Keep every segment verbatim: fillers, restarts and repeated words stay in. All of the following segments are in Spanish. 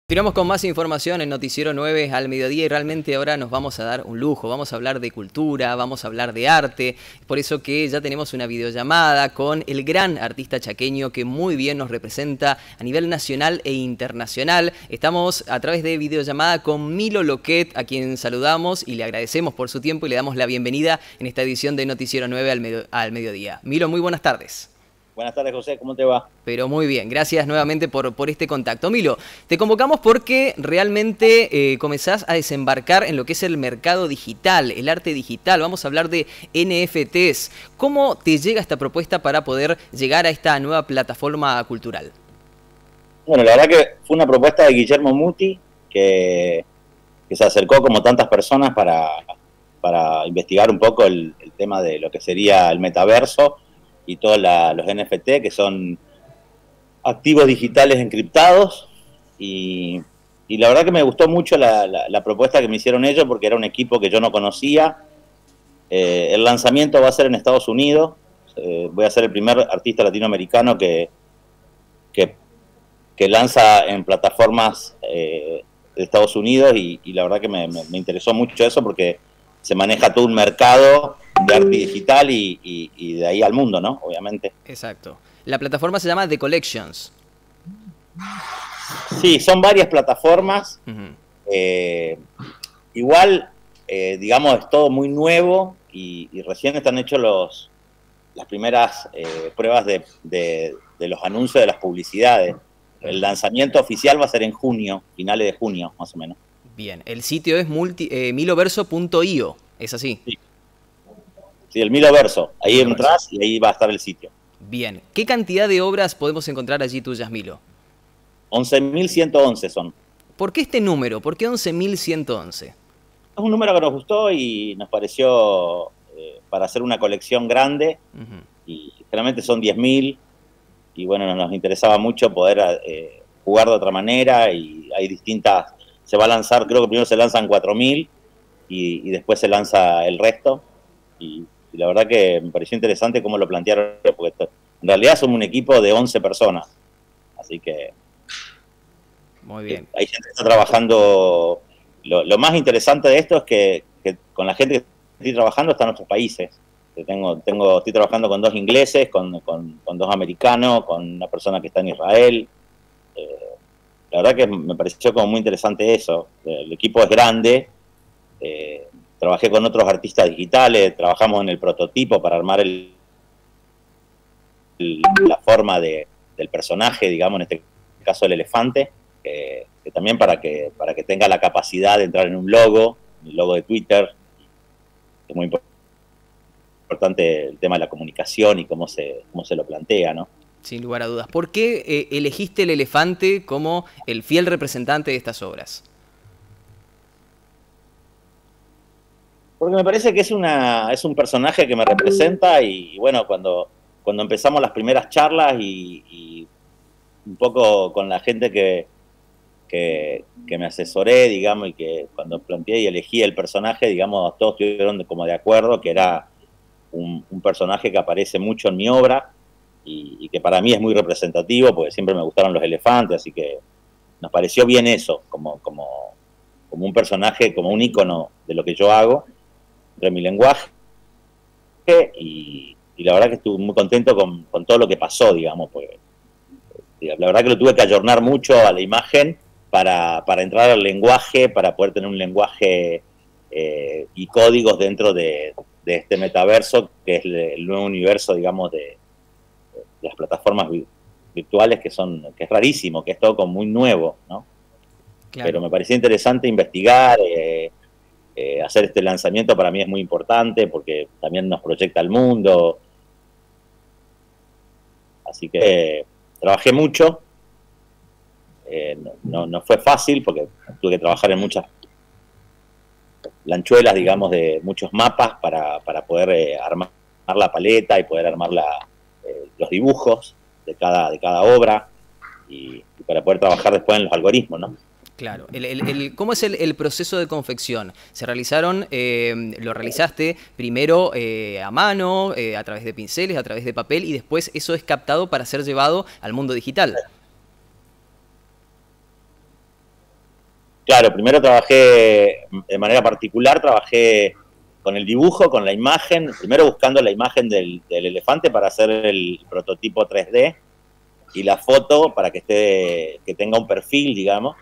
Continuamos con más información en Noticiero nueve al mediodía y realmente ahora nos vamos a dar un lujo, vamos a hablar de cultura, vamos a hablar de arte, por eso que ya tenemos una videollamada con el gran artista chaqueño que muy bien nos representa a nivel nacional e internacional. Estamos a través de videollamada con Milo Loquet, a quien saludamos y le agradecemos por su tiempo y le damos la bienvenida en esta edición de Noticiero nueve al, medio, al mediodía. Milo, muy buenas tardes. Buenas tardes, José, ¿cómo te va? Pero muy bien, gracias nuevamente por, por este contacto. Milo, te convocamos porque realmente eh, comenzás a desembarcar en lo que es el mercado digital, el arte digital. Vamos a hablar de N F Ts. ¿Cómo te llega esta propuesta para poder llegar a esta nueva plataforma cultural? Bueno, la verdad que fue una propuesta de Guillermo Muti, que, que se acercó como tantas personas para, para investigar un poco el, el tema de lo que sería el metaverso y todos los N F T, que son activos digitales encriptados, y, y la verdad que me gustó mucho la, la, la propuesta que me hicieron ellos, porque era un equipo que yo no conocía. Eh, el lanzamiento va a ser en Estados Unidos, eh, voy a ser el primer artista latinoamericano que, que, que lanza en plataformas eh, de Estados Unidos, y, y la verdad que me, me, me interesó mucho eso, porque se maneja todo un mercado de arte digital y, y, y de ahí al mundo, ¿no? Obviamente. Exacto. La plataforma se llama The Collections. Sí, son varias plataformas. Uh-huh. eh, igual, eh, digamos, es todo muy nuevo y, y recién están hechos los, las primeras eh, pruebas de, de, de los anuncios de las publicidades. El lanzamiento oficial va a ser en junio, finales de junio, más o menos. Bien, el sitio es multi, eh, miloverso punto i o, ¿es así? Sí. Sí, el Miloverso. Ahí entras y ahí va a estar el sitio. Bien. ¿Qué cantidad de obras podemos encontrar allí tuyas, Milo? once mil ciento once son. ¿Por qué este número? ¿Por qué once mil ciento once? Es un número que nos gustó y nos pareció eh, para hacer una colección grande. Uh-huh. Y generalmente son diez mil. Y bueno, nos interesaba mucho poder eh, jugar de otra manera. Y hay distintas. Se va a lanzar, creo que primero se lanzan cuatro mil y, y después se lanza el resto. Y, y la verdad que me pareció interesante cómo lo plantearon, porque en realidad somos un equipo de once personas, así que muy bien. Hay gente que está trabajando. Lo, lo más interesante de esto es que, que con la gente que estoy trabajando está en otros países. Tengo, tengo, estoy trabajando con dos ingleses, con, con, con dos americanos, con una persona que está en Israel. Eh, la verdad que me pareció como muy interesante eso. El equipo es grande. Eh, Trabajé con otros artistas digitales, trabajamos en el prototipo para armar el, el, la forma de, del personaje, digamos, en este caso el elefante, que, que también para que, para que tenga la capacidad de entrar en un logo, el logo de Twitter. Es muy importante el tema de la comunicación y cómo se, cómo se lo plantea, ¿no? Sin lugar a dudas. ¿Por qué eh, elegiste el elefante como el fiel representante de estas obras? Porque me parece que es, una, es un personaje que me representa y, y bueno, cuando, cuando empezamos las primeras charlas y, y un poco con la gente que, que, que me asesoré, digamos, y que cuando planteé y elegí el personaje, digamos, todos estuvieron como de acuerdo que era un, un personaje que aparece mucho en mi obra y, y que para mí es muy representativo porque siempre me gustaron los elefantes, así que nos pareció bien eso, como, como, como un personaje, como un ícono de lo que yo hago, de mi lenguaje, y, y la verdad que estuve muy contento con, con todo lo que pasó, digamos, porque la verdad que lo tuve que ayornar mucho a la imagen para, para entrar al lenguaje, para poder tener un lenguaje eh, y códigos dentro de, de este metaverso, que es el nuevo universo, digamos, de, de las plataformas virtuales, que son, que es rarísimo, que es todo como muy nuevo, ¿no? Claro. Pero me parecía interesante investigar, eh, Eh, hacer este lanzamiento para mí es muy importante porque también nos proyecta al mundo. Así que eh, trabajé mucho. Eh, no, no, no fue fácil porque tuve que trabajar en muchas lanchuelas, digamos, de muchos mapas para, para poder eh, armar la paleta y poder armar la, eh, los dibujos de cada, de cada obra y, y para poder trabajar después en los algoritmos, ¿no? Claro. El, el, el, ¿Cómo es el, el proceso de confección? ¿Se realizaron, eh, lo realizaste primero eh, a mano, eh, a través de pinceles, a través de papel, y después eso es captado para ser llevado al mundo digital? claro, primero trabajé de manera particular, trabajé con el dibujo, con la imagen, primero buscando la imagen del, del elefante para hacer el prototipo tres D y la foto para que esté, que tenga un perfil, digamos.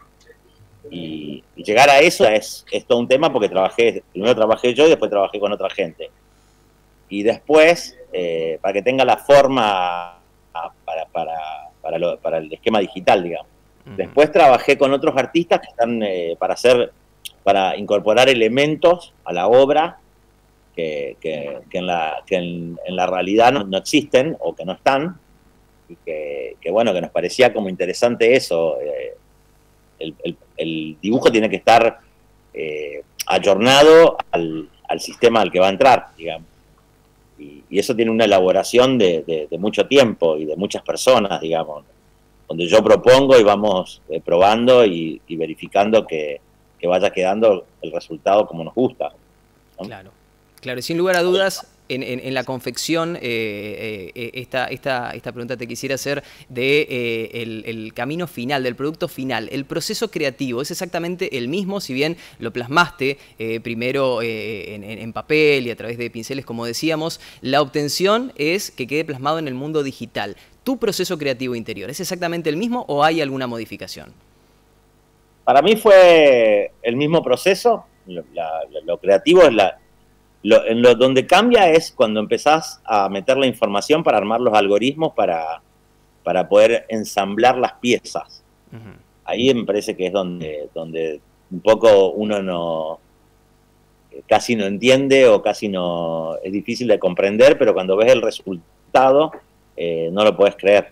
Y, y llegar a eso es, es todo un tema porque trabajé, primero trabajé yo y después trabajé con otra gente. Y después, eh, para que tenga la forma para, para, para, lo, para el esquema digital, digamos. Uh-huh. Después trabajé con otros artistas que están eh, para hacer, para incorporar elementos a la obra que, que, que, en, la, que en, en la realidad no, no existen o que no están. Y que, que bueno, que nos parecía como interesante eso. Eh, el, el, el dibujo tiene que estar eh, ayornado al, al sistema al que va a entrar, digamos. Y, y eso tiene una elaboración de, de, de mucho tiempo y de muchas personas, digamos, donde yo propongo y vamos eh, probando y, y verificando que, que vaya quedando el resultado como nos gusta, ¿no? Claro, claro, sin lugar a dudas. En, en, en la confección, eh, eh, esta, esta, esta pregunta te quisiera hacer de eh, el, el camino final, del producto final. ¿El proceso creativo es exactamente el mismo, si bien lo plasmaste eh, primero eh, en, en papel y a través de pinceles, como decíamos? La obtención es que quede plasmado en el mundo digital. ¿Tu proceso creativo interior es exactamente el mismo o hay alguna modificación? Para mí fue el mismo proceso. Lo, la, lo creativo es la... Lo, en lo donde cambia es cuando empezás a meter la información para armar los algoritmos para, para poder ensamblar las piezas. Uh-huh. Ahí me parece que es donde, donde un poco uno no casi no entiende o casi no es difícil de comprender, pero cuando ves el resultado eh, no lo podés creer.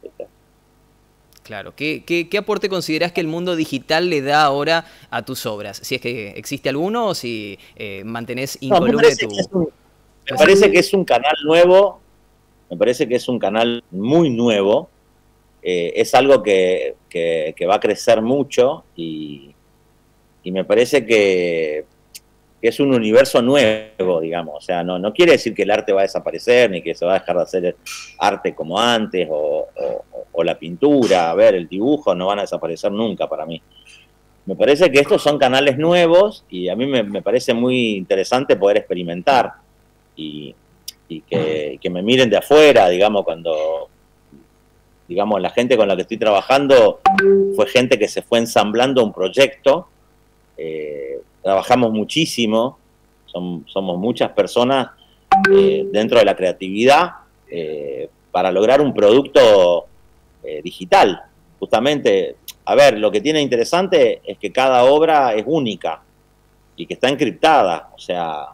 Claro. ¿Qué, qué, ¿Qué aporte considerás que el mundo digital le da ahora a tus obras? Si es que existe alguno o si eh, mantenés incolume no, tu... Que un, me parece que es un canal nuevo, me parece que es un canal muy nuevo, eh, es algo que, que, que va a crecer mucho y, y me parece que, que es un universo nuevo, digamos. O sea, no, no quiere decir que el arte va a desaparecer ni que se va a dejar de hacer arte como antes o... o o la pintura, a ver, el dibujo, no van a desaparecer nunca para mí. Me parece que estos son canales nuevos y a mí me, me parece muy interesante poder experimentar y, y que, que me miren de afuera, digamos, cuando, digamos, la gente con la que estoy trabajando fue gente que se fue ensamblando un proyecto, eh, trabajamos muchísimo, son, somos muchas personas eh, dentro de la creatividad eh, para lograr un producto Eh, digital, justamente. A ver, lo que tiene interesante es que cada obra es única y que está encriptada, o sea,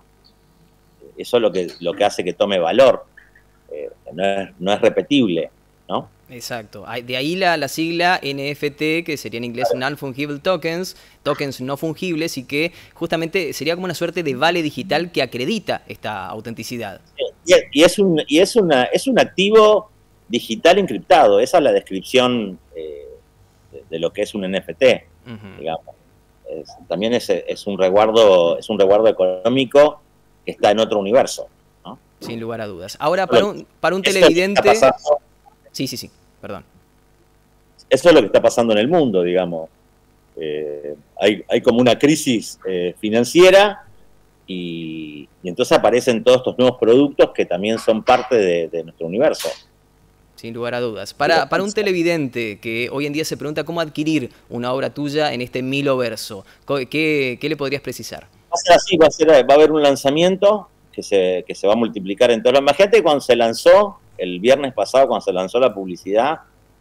eso es lo que, lo que hace que tome valor, eh, no, es, no es repetible, ¿no? Exacto, de ahí la, la sigla N F T, que sería en inglés Non-Fungible Tokens, tokens no fungibles, y que justamente sería como una suerte de vale digital que acredita esta autenticidad. Y, y, es, un, y es, una, es un activo digital encriptado, esa es la descripción eh, de, de lo que es un N F T, uh-huh. digamos. Es, también es, es, un resguardo, es un resguardo económico que está en otro universo, ¿no? Sin lugar a dudas. Ahora, para un, para un televidente... Sí, sí, sí, perdón. Eso es lo que está pasando en el mundo, digamos. Eh, hay, hay como una crisis eh, financiera y, y entonces aparecen todos estos nuevos productos que también son parte de, de nuestro universo. Sin lugar a dudas. Para, para un televidente que hoy en día se pregunta cómo adquirir una obra tuya en este Miloverso, ¿qué, qué le podrías precisar? Va a ser así, va a, ser, va a haber un lanzamiento que se, que se va a multiplicar en todo. Imagínate cuando se lanzó, el viernes pasado, cuando se lanzó la publicidad,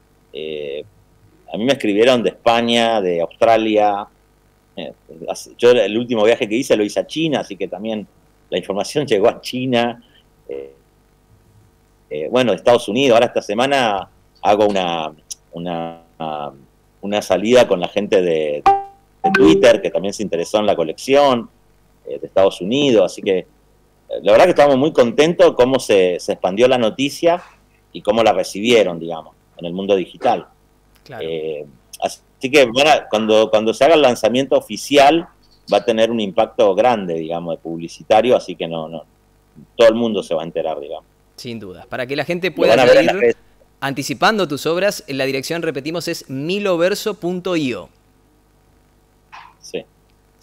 eh, a mí me escribieron de España, de Australia. Eh, yo el último viaje que hice lo hice a China, así que también la información llegó a China. Eh, Eh, bueno, de Estados Unidos. Ahora esta semana hago una, una, una salida con la gente de, de Twitter, que también se interesó en la colección, eh, de Estados Unidos, así que eh, la verdad que estamos muy contentos cómo se, se expandió la noticia y cómo la recibieron, digamos, en el mundo digital. Claro. Eh, así que bueno, cuando, cuando se haga el lanzamiento oficial va a tener un impacto grande, digamos, de publicitario, así que no, no, todo el mundo se va a enterar, digamos. Sin duda. Para que la gente pueda ir anticipando tus obras, la dirección, repetimos, es miloverso punto i o.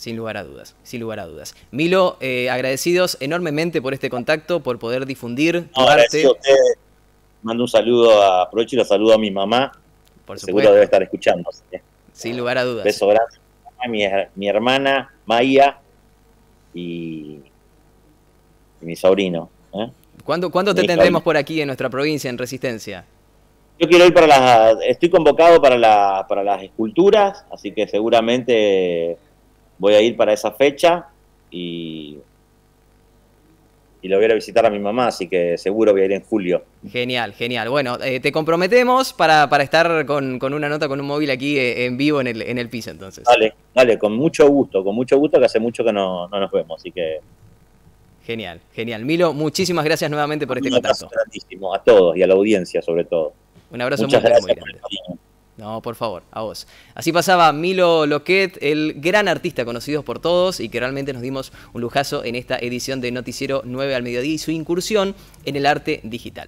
Sin lugar a dudas, sin lugar a dudas. Milo, eh, agradecidos enormemente por este contacto, por poder difundir tu no, arte. A usted. Mando un saludo, a, aprovecho y lo saludo a mi mamá, Por que seguro debe estar escuchando. ¿eh? Sin lugar a dudas. Beso grande a mi, mi hermana, Maya, y, y mi sobrino. ¿eh? ¿Cuándo, ¿cuándo te tendremos por aquí en nuestra provincia, en Resistencia? Yo quiero ir para las... Estoy convocado para, la, para las esculturas, así que seguramente voy a ir para esa fecha y... y lo voy a ir a visitar a mi mamá, así que seguro voy a ir en julio. Genial, genial. Bueno, eh, te comprometemos para, para estar con, con una nota, con un móvil aquí eh, en vivo en el, en el piso, entonces. Dale, dale, con mucho gusto, con mucho gusto, que hace mucho que no, no nos vemos, así que... Genial, genial. Milo, muchísimas gracias nuevamente por este un contacto. Un abrazo grandísimo a todos y a la audiencia, sobre todo. Un abrazo Muchas muy, gracias muy grande. No, por favor, a vos. Así pasaba Milo Loquet, el gran artista conocido por todos y que realmente nos dimos un lujazo en esta edición de Noticiero nueve al mediodía y su incursión en el arte digital.